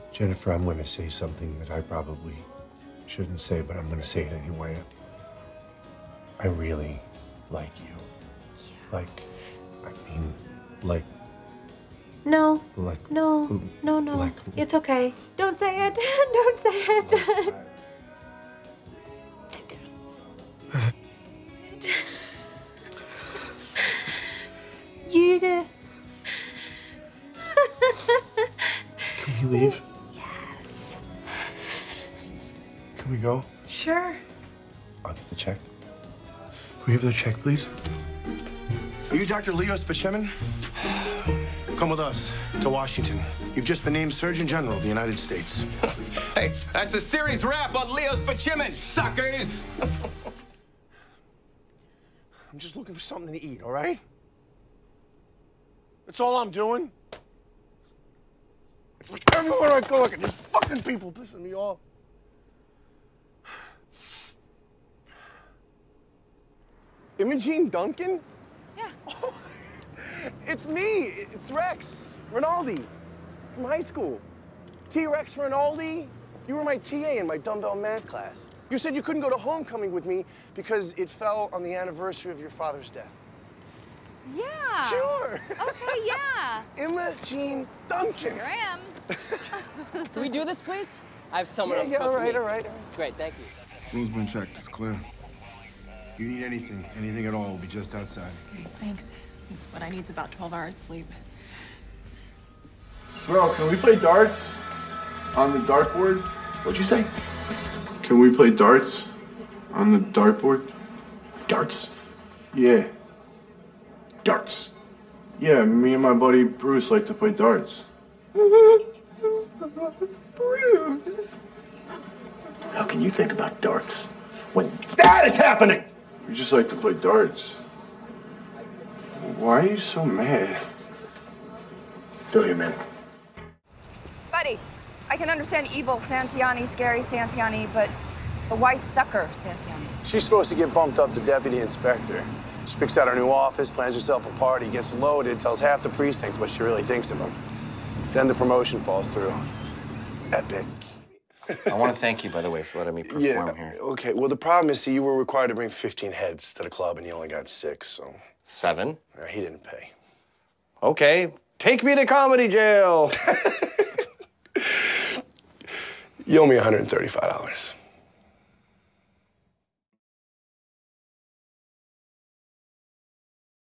Jennifer, I'm going to say something that I probably shouldn't say, but I'm going to say it anyway. I really like you. Yeah. Like, I mean, like... No. Like... No. No, no. Like... It's okay. Don't say it. Don't say it. You do. Can we leave? Yes. Can we go? Sure. I'll get the check. Can we have the check, please? Are you Dr. Leo Spaceman? Come with us to Washington. You've just been named Surgeon General of the United States. Hey, that's a series wrap on Leo's Spaceman, suckers! I'm just looking for something to eat, all right? That's all I'm doing. It's like everywhere I go, look at these fucking people pissing me off. Imogene Duncan? Yeah. Oh, it's me. It's Rex Rinaldi from high school. T-Rex Rinaldi. You were my TA in my dumbbell math class. You said you couldn't go to homecoming with me because it fell on the anniversary of your father's death. Yeah. Sure. Okay, yeah. Imogene Duncan. Here I am. Can we do this, please? I have someone I'm Yeah, supposed all to right, meet. all right. Great, thank you. Room's been checked. It's clear. You need anything at all, we'll be just outside. Okay, thanks. But I need about 12 hours sleep. Bro, can we play darts on the dartboard? What'd you say? Can we play darts on the dartboard? Darts? Yeah. Darts. Yeah, me and my buddy Bruce like to play darts. Bruce. How can you think about darts when that is happening? We just like to play darts. Why are you so mad? Fill you, man. Buddy, I can understand evil Santiani, scary Santiani, but why sucker Santiani? She's supposed to get bumped up to deputy inspector. She picks out her new office, plans herself a party, gets loaded, tells half the precinct what she really thinks of him. Then the promotion falls through. Epic. I want to thank you, by the way, for letting me perform here. Okay. Well, the problem is, see, you were required to bring 15 heads to the club, and you only got 6, so... 7? He didn't pay. Okay. Take me to comedy jail! You owe me $135.